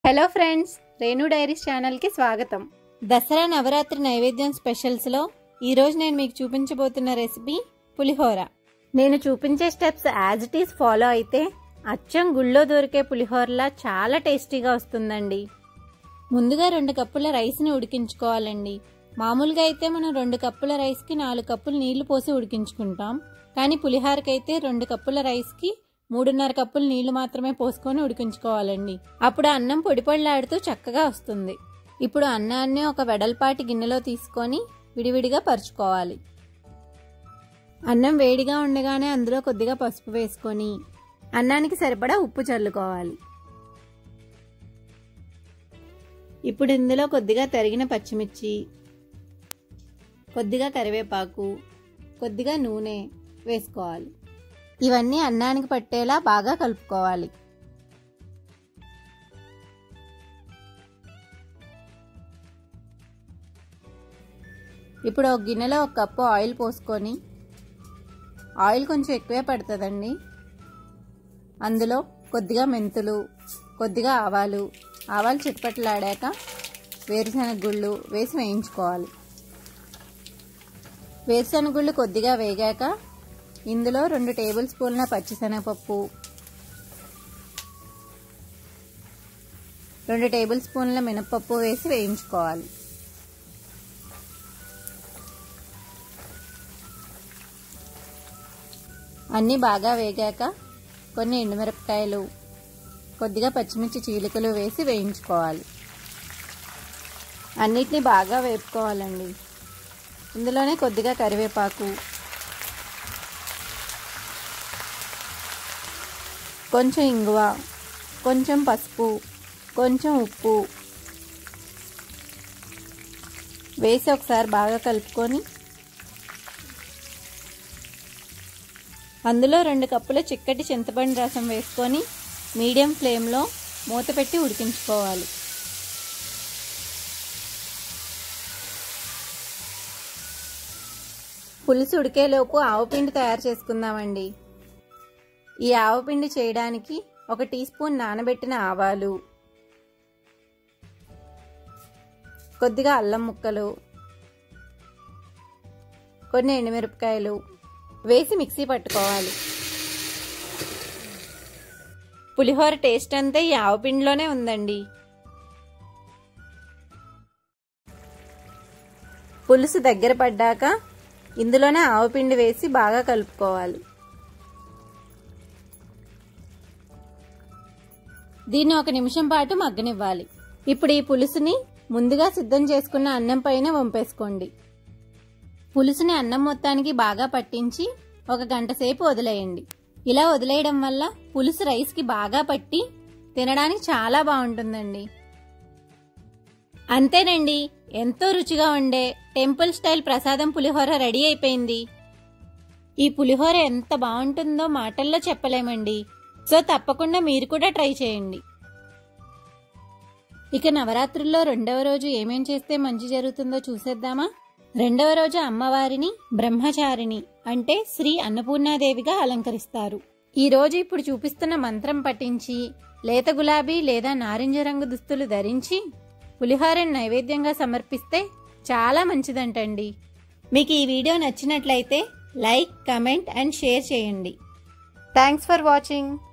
Hello friends, Renu diaries channel కి స్వాగతం. దసరా నవరాత్రి నైవేద్యం స్పెషల్స్ లో ఈ రోజు నేను మీకు చూపించబోతున్న రెసిపీ పులిహోర. నేను చూపించే steps as it is follow అయితే అచ్చం గుళ్ళో దొరికే పులిహోరలా చాలా టేస్టీగా వస్తుందండి. ముందుగా 2 కప్పుల రైస్ ని ఉడికించుకోవాలండి. మామూలుగా అయితే మనం 2 కప్పుల రైస్ కి 4 కప్పులు నీళ్లు పోసి ఉడికించుకుంటాం. కానీ పులిహోరకైతే 2 కప్పుల రైస్ కి 3.5 కప్పులు నీళ్లు మాత్రమే పోసుకొని ఉడికించుకోవాలండి. అప్పుడు అన్నం పొడిపొడిలాడుతూ చక్కగా వస్తుంది. ఇప్పుడు అన్నాన్ని ఒక వెడల్పాటి గిన్నెలో తీసుకొని విడివిడిగా పరుచుకోవాలి. అన్నం వేడిగా ఉండగానే అందులో కొద్దిగా పసుపు వేసుకొని అన్నానికి సరిపడా ఉప్పు చల్లుకోవాలి. ఇప్పుడు ఇందులో కొద్దిగా తరిగిన పచ్చిమిర్చి, కొద్దిగా కరివేపాకు, కొద్దిగా నూనె వేసుకోవాలి. ఇవన్నీ అన్నానికి పట్టేలా బాగా కలుపుకోవాలి. ఇప్పుడు ఒక గిన్నెలో 1 కప్పు ఆయిల్ పోసుకొని, ఆయిల్ కొంచెం ఎక్కువే పడుతుందండి. అందులో కొద్దిగా మెంతులు, కొద్దిగా ఆవాలు చిట్పట్లాడాక వేరుశనగ గుళ్ళు వేసి వేయించుకోవాలి. వేరుశనగ గుళ్ళు కొద్దిగా వేగాక ఇందులో 2 టేబుల్ స్పూన్ల పచ్చిశనగపప్పు, 2 టేబుల్ స్పూన్ల మినపప్పు వేసి వేయించుకోవాలి. అన్నీ బాగా వేగాక కొన్ని ఎండుమిరపకాయలు, కొద్దిగా పచ్చిమిర్చి చీలికలు వేసి వేయించుకోవాలి. అన్నిటినీ బాగా వేపుకోవాలండి. ఇందులోనే కొద్దిగా కరివేపాకు, కొంచెం ఇంగువ, కొంచెం పసుపు, కొంచెం ఉప్పు వేసి ఒకసారి బాగా కలుపుకొని అందులో 2 కప్పుల చిక్కటి చింతపండు రసం వేసుకొని మీడియం ఫ్లేమ్లో మూత పెట్టి ఉడికించుకోవాలి. పులుసు ఉడికేలోపు ఆవపిండి తయారు చేసుకుందామండి. ఈ ఆవపిండి చేయడానికి 1 టీ స్పూన్ నానబెట్టిన ఆవాలు, కొద్దిగా అల్లం ముక్కలు, కొన్ని ఎండుమిరపకాయలు వేసి మిక్సీ పట్టుకోవాలి. పులిహోర టేస్ట్ అంతా ఈ ఆవపిండిలోనే ఉందండి. పులుసు దగ్గర పడ్డాక ఇందులోనే ఆవపిండి వేసి బాగా కలుపుకోవాలి. దీన్ని 1 నిమిషం పాటు మగ్గనివ్వాలి. ఇప్పుడు ఈ పులుసుని ముందుగా సిద్ధం చేసుకున్న అన్నం పైన వంపేసుకోండి. పులుసుని అన్నం మొత్తానికి బాగా పట్టించి 1 గంట సేపు వదిలేయండి. ఇలా వదిలేయడం వల్ల పులుసు రైస్కి బాగా పట్టి తినడానికి చాలా బాగుంటుందండి. అంతేనండి, ఎంతో రుచిగా ఉండే టెంపుల్ స్టైల్ ప్రసాదం పులిహోర రెడీ అయిపోయింది. ఈ పులిహోర ఎంత బాగుంటుందో మాటల్లో చెప్పలేమండి. సో తప్పకుండా మీరు కూడా ట్రై చేయండి. ఇక నవరాత్రుల్లో 2వ రోజు ఏమేం చేస్తే మంచి జరుగుతుందో చూసేద్దామా? 2వ రోజు అమ్మవారిని బ్రహ్మచారిణి అంటే శ్రీ అన్నపూర్ణాదేవిగా అలంకరిస్తారు. ఈ రోజు ఇప్పుడు చూపిస్తున్న మంత్రం పఠించి లేత గులాబీ లేదా నారింజ రంగు దుస్తులు ధరించి పులిహోరను నైవేద్యంగా సమర్పిస్తే చాలా మంచిదంటండి. మీకు ఈ వీడియో నచ్చినట్లయితే లైక్, కమెంట్ అండ్ షేర్ చేయండి. Thanks for watching.